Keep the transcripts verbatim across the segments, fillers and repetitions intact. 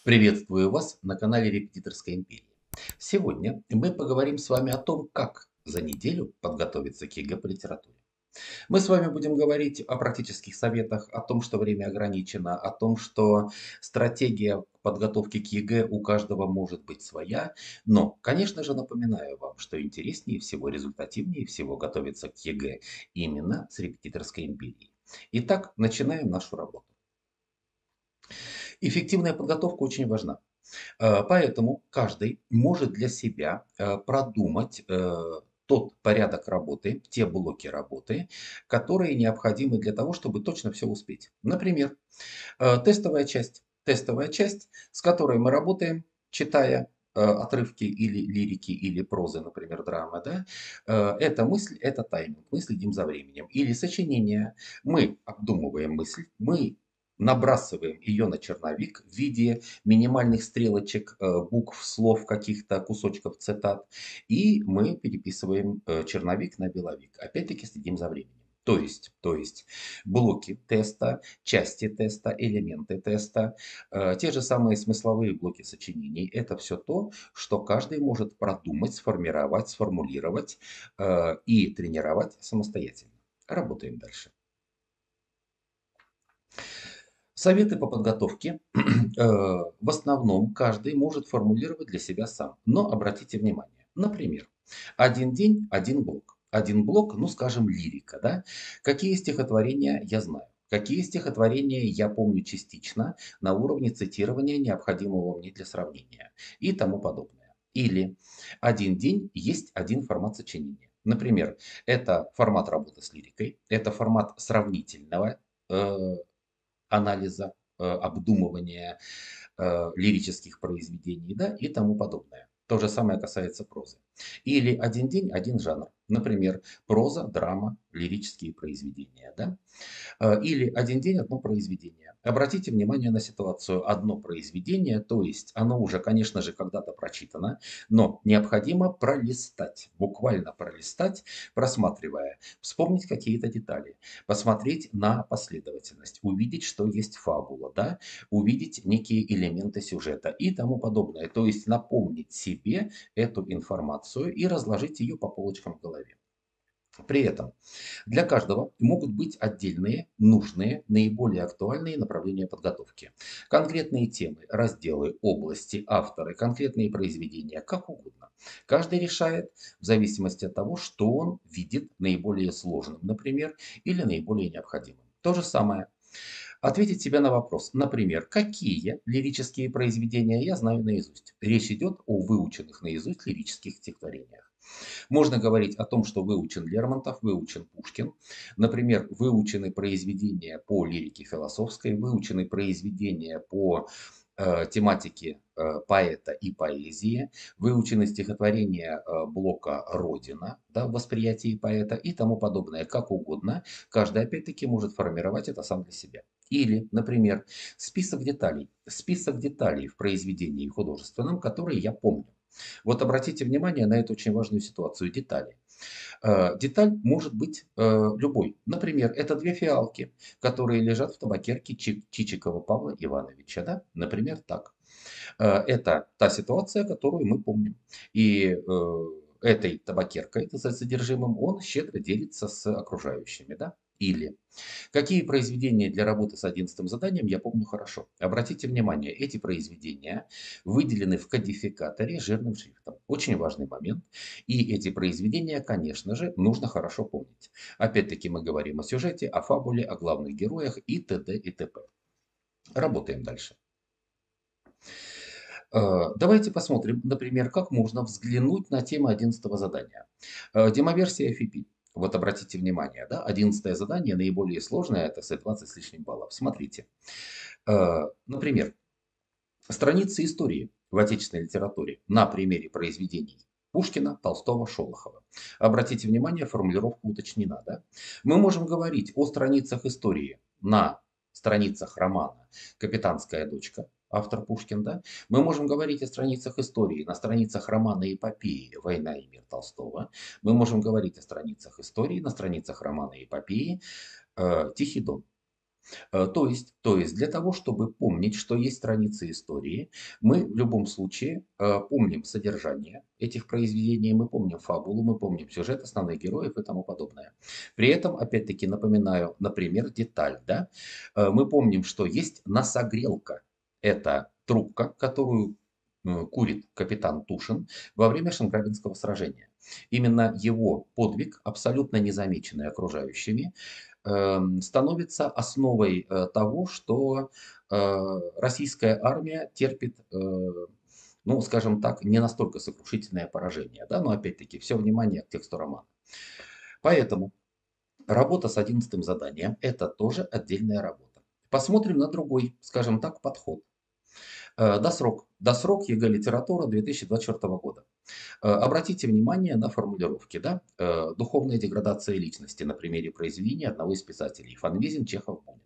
Приветствую вас на канале Репетиторской империи. Сегодня мы поговорим с вами о том, как за неделю подготовиться к ЕГЭ по литературе. Мы с вами будем говорить о практических советах, о том, что время ограничено, о том, что стратегия подготовки к ЕГЭ у каждого может быть своя. Но, конечно же, напоминаю вам, что интереснее всего, результативнее всего готовиться к ЕГЭ именно с Репетиторской империей. Итак, начинаем нашу работу. Эффективная подготовка очень важна. Э, Поэтому каждый может для себя э, продумать э, тот порядок работы, те блоки работы, которые необходимы для того, чтобы точно все успеть. Например, э, тестовая часть. Тестовая часть, с которой мы работаем, читая э, отрывки или лирики, или прозы, например, драмы, да, э, это мысль, это тайминг, мы следим за временем. Или сочинение, мы обдумываем мысль, мы набрасываем ее на черновик в виде минимальных стрелочек, э, букв, слов, каких-то кусочков цитат, и мы переписываем э, черновик на беловик. Опять-таки следим за временем. То есть, то есть блоки теста, части теста, элементы теста, э, те же самые смысловые блоки сочинений. Это все то, что каждый может продумать, сформировать, сформулировать э, и тренировать самостоятельно. Работаем дальше. Советы по подготовке э, в основном каждый может формулировать для себя сам. Но обратите внимание, например, один день, один блок. Один блок, ну скажем, лирика. Да? Какие стихотворения я знаю? Какие стихотворения я помню частично на уровне цитирования, необходимого мне для сравнения и тому подобное. Или один день есть один формат сочинения. Например, это формат работы с лирикой, это формат сравнительного э, анализа, э, обдумывания э, лирических произведений, да, и тому подобное. То же самое касается прозы. Или один день, один жанр. Например, проза, драма, лирические произведения. Да? Э, Или один день, одно произведение. Обратите внимание на ситуацию. Одно произведение, то есть оно уже, конечно же, когда-то прочитано, но необходимо пролистать, буквально пролистать, просматривая, вспомнить какие-то детали, посмотреть на последовательность, увидеть, что есть фабула, да? Увидеть некие элементы сюжета и тому подобное. То есть напомнить себе эту информацию и разложить ее по полочкам в голове. При этом для каждого могут быть отдельные, нужные, наиболее актуальные направления подготовки. Конкретные темы, разделы, области, авторы, конкретные произведения, как угодно. Каждый решает в зависимости от того, что он видит наиболее сложным, например, или наиболее необходимым. То же самое. Ответить себе на вопрос, например, какие лирические произведения я знаю наизусть. Речь идет о выученных наизусть лирических стихотворениях. Можно говорить о том, что выучен Лермонтов, выучен Пушкин. Например, выучены произведения по лирике философской, выучены произведения по э, тематике э, поэта и поэзии, выучены стихотворения э, Блока «Родина», да, в восприятии поэта и тому подобное, как угодно. Каждый, опять-таки, может формировать это сам для себя. Или, например, список деталей. Список деталей в произведении художественном, которые я помню. Вот обратите внимание на эту очень важную ситуацию детали. Э, Деталь может быть э, любой. Например, это две фиалки, которые лежат в табакерке Чи- Чичикова Павла Ивановича. Да? Например, так. Э, Это та ситуация, которую мы помним. И э, этой табакеркой, это содержимым, он щедро делится с окружающими. Да? Или какие произведения для работы с одиннадцатым заданием я помню хорошо. Обратите внимание, эти произведения выделены в кодификаторе жирным шрифтом. Очень важный момент. И эти произведения, конечно же, нужно хорошо помнить. Опять-таки мы говорим о сюжете, о фабуле, о главных героях и т.д. и т.п. Работаем дальше. Э, Давайте посмотрим, например, как можно взглянуть на тему одиннадцатого задания. Э, Демоверсия эф и пи. Вот обратите внимание, да, одиннадцатое задание наиболее сложное, это с двадцать с лишним баллов. Смотрите. Э, Например, страницы истории в отечественной литературе на примере произведений Пушкина, Толстого, Шолохова. Обратите внимание, формулировка уточнена. Да? Мы можем говорить о страницах истории на страницах романа «Капитанская дочка», автор Пушкин. Да? Мы можем говорить о страницах истории на страницах романа эпопеи «Война и мир» Толстого. Мы можем говорить о страницах истории на страницах романа эпопеи э, «Тихий дон». Э, То есть, то есть для того, чтобы помнить, что есть страницы истории, мы в любом случае э, помним содержание этих произведений, мы помним фабулу, мы помним сюжет основных героев и тому подобное. При этом, опять-таки, напоминаю, например, деталь. Да? Э, Мы помним, что есть носогрелка. Это трубка, которую э, курит капитан Тушин во время Шанграбинского сражения. Именно его подвиг, абсолютно незамеченный окружающими, эм, становится основой э, того, что э, российская армия терпит, э, ну, скажем так, не настолько сокрушительное поражение. Да? Но опять-таки, все внимание к тексту романа. Поэтому работа с одиннадцатым заданием – это тоже отдельная работа. Посмотрим на другой, скажем так, подход. Э, Досрок. Досрок ЕГЭ литература две тысячи двадцать четвёртого года. Э, Обратите внимание на формулировки. Да? Э, Духовная деградация личности на примере произведения одного из писателей. Фанвизин, Чехов, Бунин.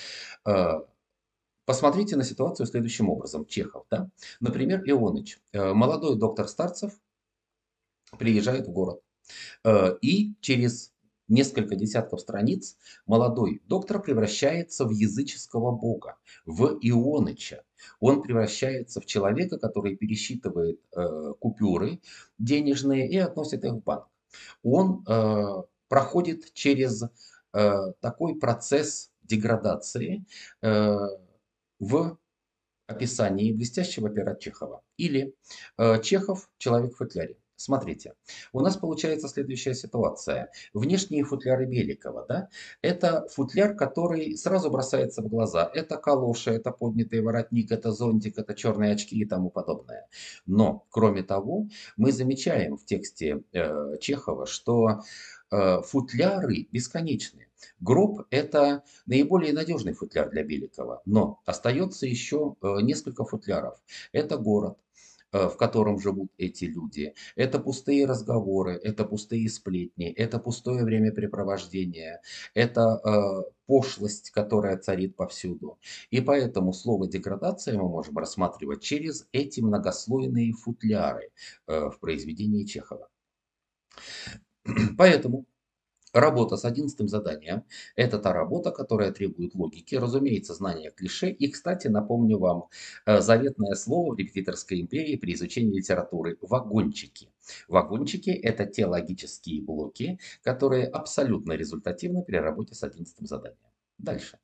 Э, Посмотрите на ситуацию следующим образом. Чехов, да? Например, Ионыч. Э, Молодой доктор Старцев приезжает в город. Э, И через несколько десятков страниц молодой доктор превращается в языческого бога, в Ионыча. Он превращается в человека, который пересчитывает э, купюры денежные и относит их в банк. Он э, проходит через э, такой процесс деградации э, в описании блестящего пера Чехова. Или э, Чехов «Человек в футляре». Смотрите, у нас получается следующая ситуация. Внешние футляры Беликова, да, это футляр, который сразу бросается в глаза. Это калоши, это поднятый воротник, это зонтик, это черные очки и тому подобное. Но, кроме того, мы замечаем в тексте э, Чехова, что э, футляры бесконечны. Гроб – это наиболее надежный футляр для Беликова, но остается еще э, несколько футляров. Это город, э, в котором живут эти люди. Это пустые разговоры, это пустые сплетни, это пустое времяпрепровождение, это э, пошлость, которая царит повсюду. И поэтому слово деградация мы можем рассматривать через эти многослойные футляры э, в произведении Чехова. Поэтому работа с одиннадцатым заданием – это та работа, которая требует логики, разумеется, знания клише. И, кстати, напомню вам э, заветное слово в репетиторской империи при изучении литературы – вагончики. Вагончики – это те логические блоки, которые абсолютно результативны при работе с одиннадцатым заданием. Дальше.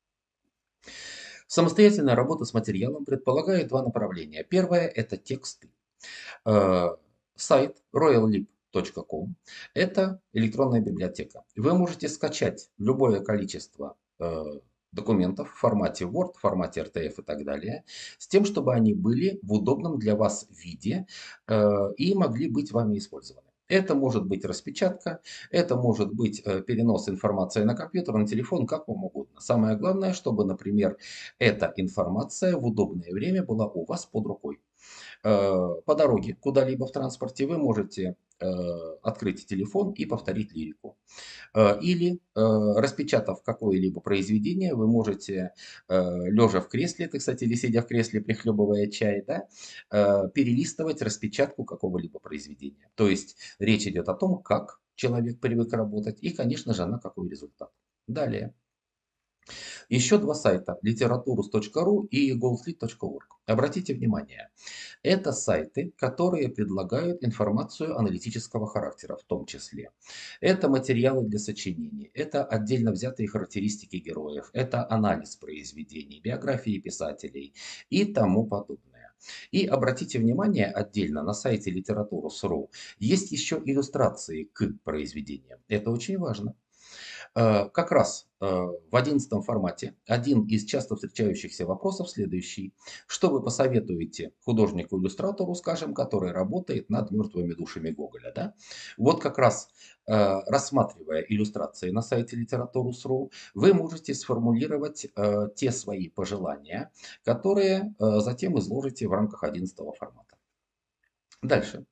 Самостоятельная работа с материалом предполагает два направления. Первое – это тексты. Э, Сайт роял либ точка ком – это электронная библиотека. Вы можете скачать любое количество э, документов в формате Word, в формате эр тэ эф и так далее, с тем, чтобы они были в удобном для вас виде э, и могли быть вами использованы. Это может быть распечатка, это может быть э, перенос информации на компьютер, на телефон, как вам угодно. Самое главное, чтобы, например, эта информация в удобное время была у вас под рукой. Э, По дороге куда-либо в транспорте вы можете э, открыть телефон и повторить лирику. Э, Или, э, распечатав какое-либо произведение, вы можете, э, лежа в кресле, это, кстати, или сидя в кресле, прихлебывая чай, да, э, перелистывать распечатку какого-либо произведения. То есть речь идет о том, как человек привык работать и, конечно же, на какой результат. Далее. Еще два сайта – литературус точка ру и голдслит точка орг. Обратите внимание, это сайты, которые предлагают информацию аналитического характера в том числе. Это материалы для сочинений, это отдельно взятые характеристики героев, это анализ произведений, биографии писателей и тому подобное. И обратите внимание отдельно на сайте литературус точка ру есть еще иллюстрации к произведениям. Это очень важно. Э, Как раз э, в одиннадцатом формате один из часто встречающихся вопросов следующий. Что вы посоветуете художнику-иллюстратору, скажем, который работает над мертвыми душами Гоголя? Да? Вот как раз э, рассматривая иллюстрации на сайте литературус точка ру, вы можете сформулировать э, те свои пожелания, которые э, затем изложите в рамках одиннадцатого формата. Дальше.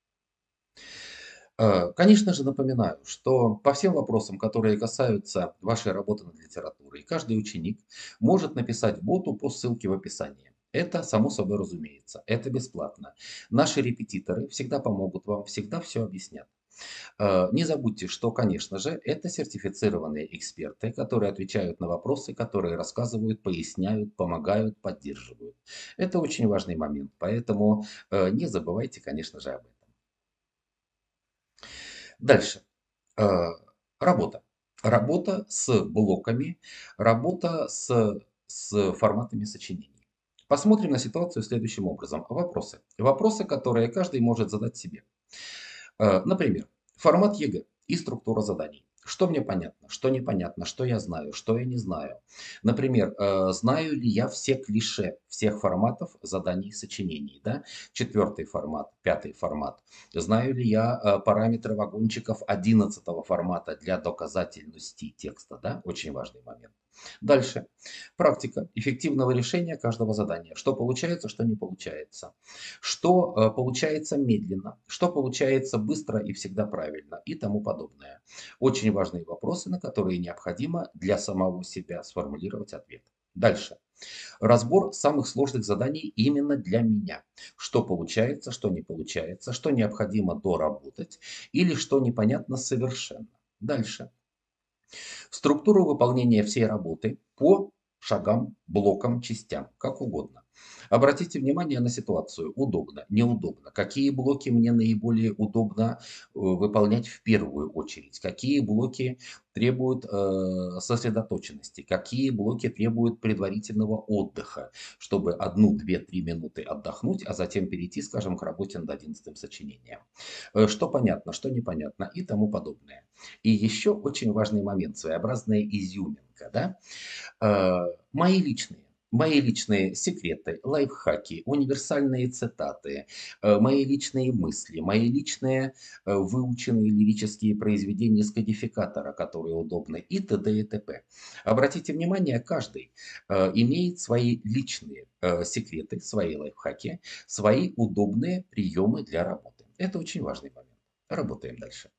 Э, Конечно же, напоминаю, что по всем вопросам, которые касаются вашей работы над литературой, каждый ученик может написать боту по ссылке в описании. Это само собой разумеется, это бесплатно. Наши репетиторы всегда помогут вам, всегда все объяснят. Э, Не забудьте, что, конечно же, это сертифицированные эксперты, которые отвечают на вопросы, которые рассказывают, поясняют, помогают, поддерживают. Это очень важный момент, поэтому э, не забывайте, конечно же, об этом. Дальше. Э, Работа. Работа с блоками, работа с, с форматами сочинений. Посмотрим на ситуацию следующим образом. Вопросы. Вопросы, которые каждый может задать себе. Э, Например, формат ЕГЭ и структура заданий. Что мне понятно, что непонятно, что я знаю, что я не знаю. Например, э, знаю ли я все клише всех форматов заданий и сочинений. Да? Четвертый формат, пятый формат. Знаю ли я э, параметры вагончиков одиннадцатого формата для доказательности текста. Да? Очень важный момент. Дальше. Практика эффективного решения каждого задания. Что получается, что не получается. Что э, получается медленно, что получается быстро и всегда правильно и тому подобное. Очень важные вопросы, на которые необходимо для самого себя сформулировать ответ. Дальше. Разбор самых сложных заданий именно для меня. Что получается, что не получается, что необходимо доработать или что непонятно совершенно. Дальше. Структуру выполнения всей работы по шагам, блокам, частям, как угодно. Обратите внимание на ситуацию. Удобно, неудобно. Какие блоки мне наиболее удобно э, выполнять в первую очередь? Какие блоки требуют э, сосредоточенности? Какие блоки требуют предварительного отдыха, чтобы одну, две, три минуты отдохнуть, а затем перейти, скажем, к работе над одиннадцатым сочинением? Э, Что понятно, что непонятно и тому подобное. И еще очень важный момент, своеобразная изюминка, да? Э, Мои личные, мои личные секреты, лайфхаки, универсальные цитаты, э, мои личные мысли, мои личные э, выученные лирические произведения с кодификатора, которые удобны, и т.д. и т.п. Обратите внимание, каждый э, имеет свои личные э, секреты, свои лайфхаки, свои удобные приемы для работы. Это очень важный момент. Работаем дальше.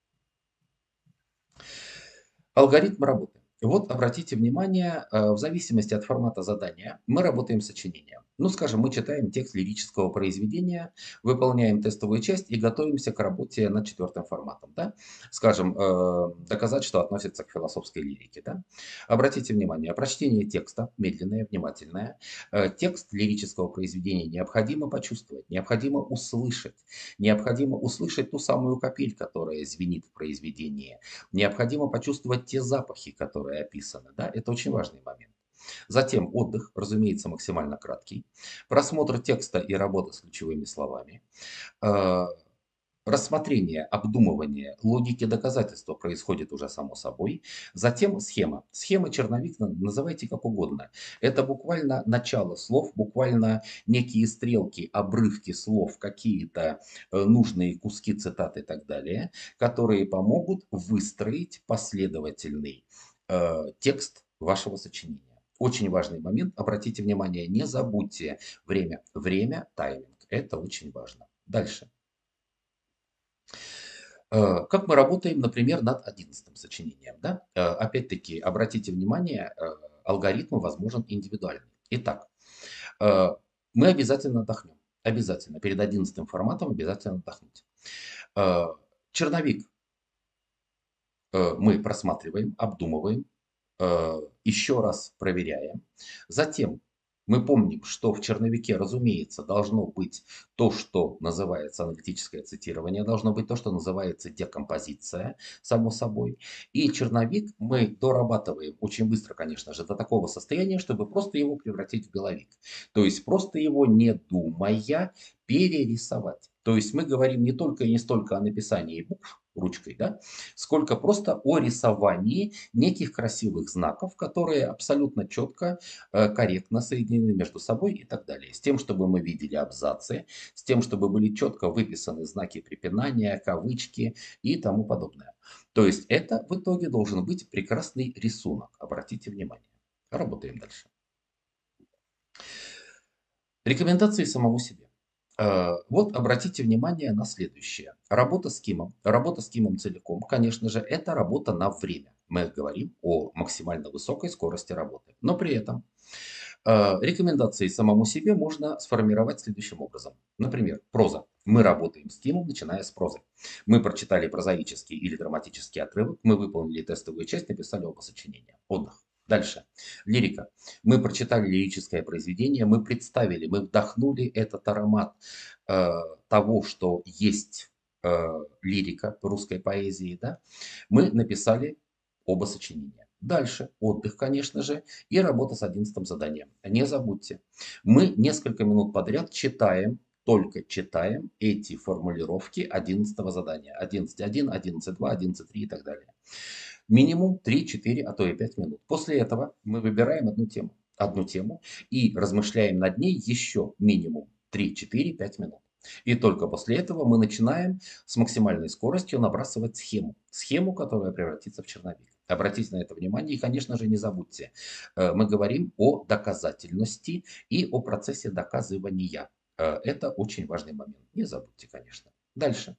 Алгоритм работы. Вот обратите внимание, э, в зависимости от формата задания мы работаем с сочинением. Ну, скажем, мы читаем текст лирического произведения, выполняем тестовую часть и готовимся к работе над четвертым форматом. Да? Скажем, э, доказать, что относится к философской лирике. Да? Обратите внимание, прочтение текста, медленное, внимательное. Э, Текст лирического произведения необходимо почувствовать, необходимо услышать. Необходимо услышать ту самую капель, которая звенит в произведении. Необходимо почувствовать те запахи, которые описаны. Да? Это очень важный момент. Затем отдых, разумеется, максимально краткий. Просмотр текста и работа с ключевыми словами. Э, Рассмотрение, обдумывание логики доказательства происходит уже само собой. Затем схема. Схема, черновик, на- называйте как угодно. Это буквально начало слов, буквально некие стрелки, обрывки слов, какие-то э, нужные куски цитат и так далее, которые помогут выстроить последовательный э, текст вашего сочинения. Очень важный момент. Обратите внимание, не забудьте время. Время, тайминг. Это очень важно. Дальше. Э, Как мы работаем, например, над одиннадцатым сочинением. Да? Э, Опять-таки, обратите внимание, э, алгоритм возможен индивидуальный. Итак, э, мы обязательно отдохнем. Обязательно. Перед одиннадцатым форматом обязательно отдохнуть. Э, Черновик э, мы просматриваем, обдумываем, э, еще раз проверяем. Затем мы помним, что в черновике, разумеется, должно быть то, что называется аналитическое цитирование, должно быть то, что называется декомпозиция, само собой. И черновик мы дорабатываем очень быстро, конечно же, до такого состояния, чтобы просто его превратить в головик. То есть просто его, не думая, перерисовать. То есть мы говорим не только и не столько о написании букв ручкой, да, сколько просто о рисовании неких красивых знаков, которые абсолютно четко, э, корректно соединены между собой и так далее. С тем, чтобы мы видели абзацы, с тем, чтобы были четко выписаны знаки препинания, кавычки и тому подобное. То есть это в итоге должен быть прекрасный рисунок. Обратите внимание. Работаем дальше. Рекомендации самому себе. Э, Вот обратите внимание на следующее. Работа с Кимом. Работа с Кимом целиком, конечно же, это работа на время. Мы говорим о максимально высокой скорости работы. Но при этом э, рекомендации самому себе можно сформировать следующим образом. Например, проза. Мы работаем с темой, начиная с прозы. Мы прочитали прозаический или драматический отрывок, мы выполнили тестовую часть, написали оба сочинения. Отдых. Дальше. Лирика. Мы прочитали лирическое произведение, мы представили, мы вдохнули этот аромат э, того, что есть э, лирика русской поэзии. Да? Мы написали оба сочинения. Дальше отдых, конечно же, и работа с одиннадцатым заданием. Не забудьте, мы несколько минут подряд читаем, только читаем эти формулировки одиннадцатого задания. одиннадцать один, одиннадцать два, одиннадцать три и так далее. Минимум три-четыре, а то и пять минут. После этого мы выбираем одну тему, одну тему и размышляем над ней еще минимум три-четыре-пять минут. И только после этого мы начинаем с максимальной скоростью набрасывать схему. Схему, которая превратится в черновик. Обратите на это внимание и, конечно же, не забудьте. э, Мы говорим о доказательности и о процессе доказывания. Э, Это очень важный момент. Не забудьте, конечно. Дальше.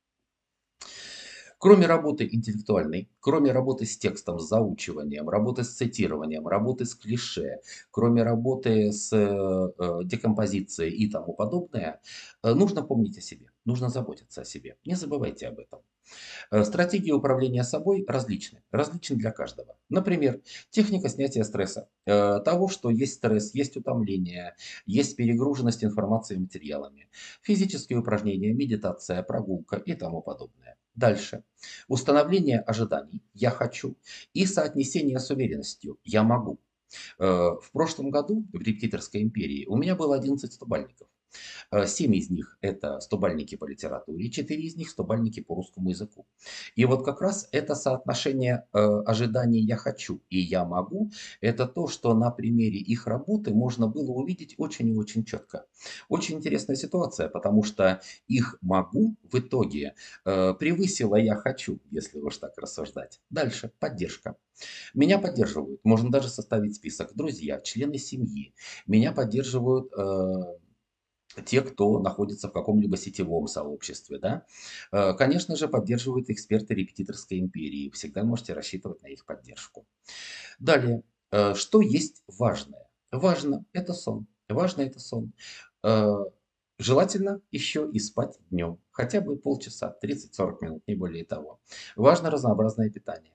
Кроме работы интеллектуальной, кроме работы с текстом, с заучиванием, работы с цитированием, работы с клише, кроме работы с э, декомпозицией и тому подобное, э, нужно помнить о себе, нужно заботиться о себе. Не забывайте об этом. Э, Стратегии управления собой различны, различны для каждого. Например, техника снятия стресса, э, того, что есть стресс, есть утомление, есть перегруженность информацией и материалами, физические упражнения, медитация, прогулка и тому подобное. Дальше. Установление ожиданий «я хочу» и соотнесение с уверенностью «я могу». Э, В прошлом году в Репетиторской империи у меня было одиннадцать стобальников. Э, семь из них это стобальники по литературе, четыре из них стобальники по русскому языку. И вот как раз это соотношение э, ожиданий «я хочу» и «я могу» это то, что на примере их работы можно было увидеть очень и очень четко. Очень интересная ситуация, потому что их «могу» в итоге э, превысило «я хочу», если уж так рассуждать. Дальше. Поддержка. Меня поддерживают. Можно даже составить список. Друзья, члены семьи. Меня поддерживают э, те, кто находится в каком-либо сетевом сообществе, да. Э, Конечно же, поддерживают эксперты репетиторской империи. Всегда можете рассчитывать на их поддержку. Далее, э, что есть важное? Важно– это сон. Важно– это сон. Э, Желательно еще и спать днем. Хотя бы полчаса, тридцать-сорок минут, не более того. Важно разнообразное питание.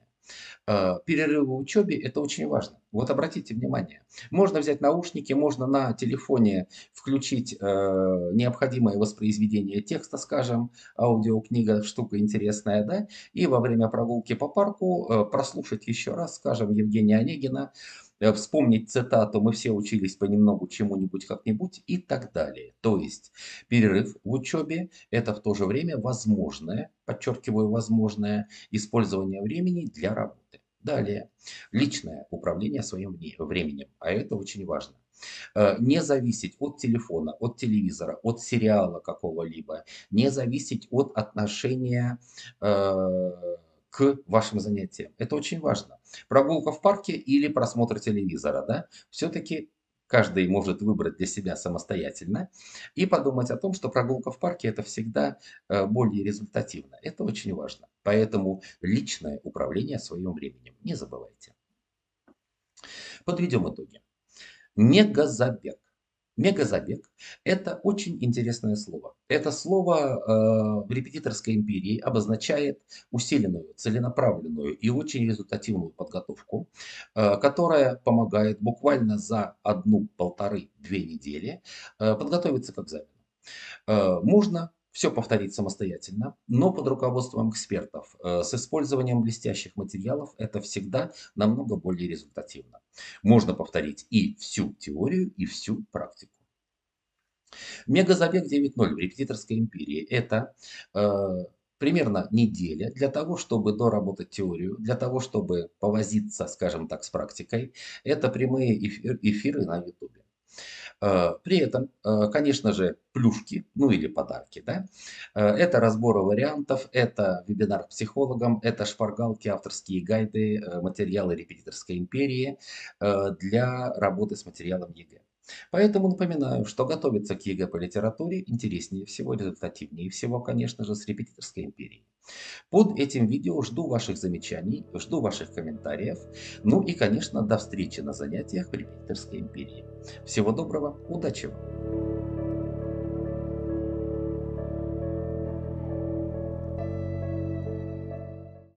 Э, Перерывы в учебе– это очень важно. Вот обратите внимание. Можно взять наушники, можно на телефоне включить э, необходимое воспроизведение текста, скажем, аудиокнига, штука интересная, да, и во время прогулки по парку э, прослушать еще раз, скажем, Евгения Онегина, э, вспомнить цитату «Мы все учились понемногу чему-нибудь как-нибудь» и так далее. То есть перерыв в учебе– это в то же время возможное, подчеркиваю, возможное использование времени для работы. Далее, личное управление своим временем, а это очень важно. Э, Не зависеть от телефона, от телевизора, от сериала какого-либо, не зависеть от отношения э, к вашим занятиям. Это очень важно. Прогулка в парке или просмотр телевизора, да, все-таки каждый может выбрать для себя самостоятельно и подумать о том, что прогулка в парке это всегда э, более результативно. Это очень важно. Поэтому личное управление своим временем. Не забывайте. Подведем итоги. Мегазабег. Мегазабег– это очень интересное слово. Это слово э, в репетиторской империи обозначает усиленную, целенаправленную и очень результативную подготовку, э, которая помогает буквально за одну-полторы-две недели э, подготовиться к экзамену. Э, Можно все повторить самостоятельно, но под руководством экспертов, э, с использованием блестящих материалов это всегда намного более результативно. Можно повторить и всю теорию, и всю практику. Мегазабег девять ноль в репетиторской империи– это э, примерно неделя для того, чтобы доработать теорию, для того, чтобы повозиться, скажем так, с практикой. Это прямые эфир- эфиры на YouTube. Э, При этом, э, конечно же, плюшки, ну или подарки, да, Э, это разборы вариантов, это вебинар к психологам, это шпаргалки, авторские гайды, э, материалы репетиторской империи э, для работы с материалом ЕГЭ. Поэтому напоминаю, что готовиться к ЕГЭ по литературе интереснее всего, результативнее всего, конечно же, с репетиторской империей. Под этим видео жду ваших замечаний, жду ваших комментариев. Ну и, конечно, до встречи на занятиях в репетиторской империи. Всего доброго, удачи вам!